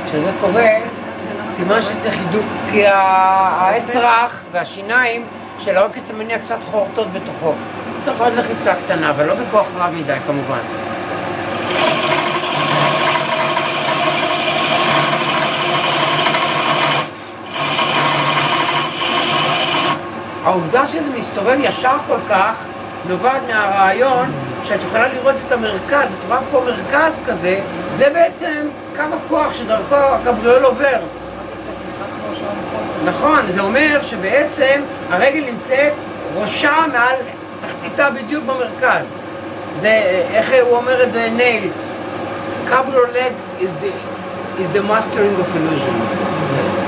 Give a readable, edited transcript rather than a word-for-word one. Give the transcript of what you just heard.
כשזה קורה, סימן שצריך הידוק, כי העץ רך והשיניים של העוקץ המניע קצת חורטות בתוכו. צריך עוד לחיצה קטנה, אבל לא בכוח רב מדי כמובן. העובדה שזה מסתובב ישר כל כך נובעת מהרעיון שאת יכולה לראות את המרכז, את רואה פה מרכז כזה, זה בעצם קו הכוח שדרכו הקבריול עובר. נכון, זה אומר שבעצם הרגל נמצאת ראשה מעל תחתיתה בדיוק במרכז. זה, איך הוא אומר את זה, נייל? Cabriole leg is the mastering of illusion.